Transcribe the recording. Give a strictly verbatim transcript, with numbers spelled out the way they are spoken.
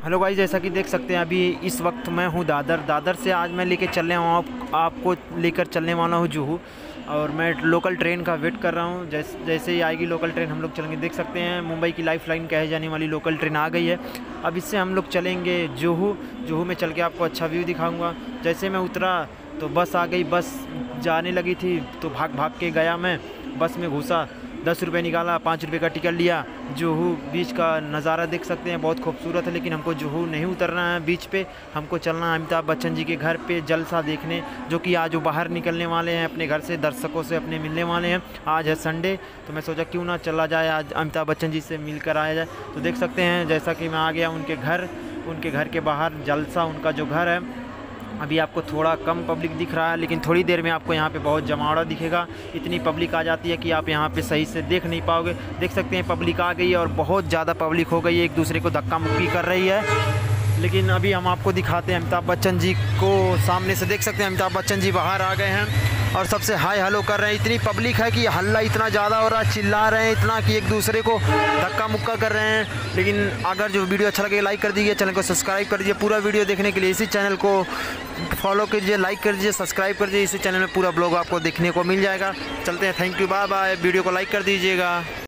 Hello guys, जैसा कि देख सकते हैं अभी इस वक्त मैं हूँ दादर दादर से आज मैं लेके चलने वाला हूँ आप, आपको लेकर चलने वाला हूँ जुहू। और मैं लोकल ट्रेन का वेट कर रहा हूँ। जैसे जैसे ही आएगी लोकल ट्रेन हम लोग चलेंगे। देख सकते हैं मुंबई की लाइफ लाइन कहे जाने वाली लोकल ट्रेन आ गई है। अब इससे हम लोग चलेंगे जुहू। जुहू में चल के आपको अच्छा व्यू दिखाऊँगा। जैसे मैं उतरा तो बस आ गई। बस जाने लगी थी तो भाग भाग के गया, मैं बस में घुसा, दस रुपये निकाला, पाँच रुपये का टिकट लिया। जुहू बीच का नज़ारा देख सकते हैं, बहुत खूबसूरत है। लेकिन हमको जुहू नहीं उतरना है बीच पे, हमको चलना है अमिताभ बच्चन जी के घर पे जलसा देखने, जो कि आज वो बाहर निकलने वाले हैं अपने घर से, दर्शकों से अपने मिलने वाले हैं। आज है संडे, तो मैं सोचा क्यों ना चला जाए, आज अमिताभ बच्चन जी से मिल कर आया जाए। तो देख सकते हैं जैसा कि मैं आ गया उनके घर, उनके घर के बाहर जलसा, उनका जो घर है। अभी आपको थोड़ा कम पब्लिक दिख रहा है, लेकिन थोड़ी देर में आपको यहाँ पे बहुत जमावड़ा दिखेगा। इतनी पब्लिक आ जाती है कि आप यहाँ पे सही से देख नहीं पाओगे। देख सकते हैं पब्लिक आ गई है और बहुत ज़्यादा पब्लिक हो गई है, एक दूसरे को धक्का मुक्की कर रही है। लेकिन अभी हम आपको दिखाते हैं अमिताभ बच्चन जी को। सामने से देख सकते हैं अमिताभ बच्चन जी बाहर आ गए हैं और सबसे हाय हेलो कर रहे हैं। इतनी पब्लिक है कि हल्ला इतना ज़्यादा हो रहा है, चिल्ला रहे हैं इतना कि एक दूसरे को धक्का मुक्का कर रहे हैं। लेकिन अगर जो वीडियो अच्छा लगे लाइक कर दीजिए, चैनल को सब्सक्राइब कर दीजिए। पूरा वीडियो देखने के लिए इसी चैनल को फॉलो कीजिए, लाइक कर दीजिए, सब्सक्राइब कर दीजिए। इसी चैनल में पूरा ब्लॉग आपको देखने को मिल जाएगा। चलते हैं, thank you, bye bye. Video को लाइक कर दीजिएगा।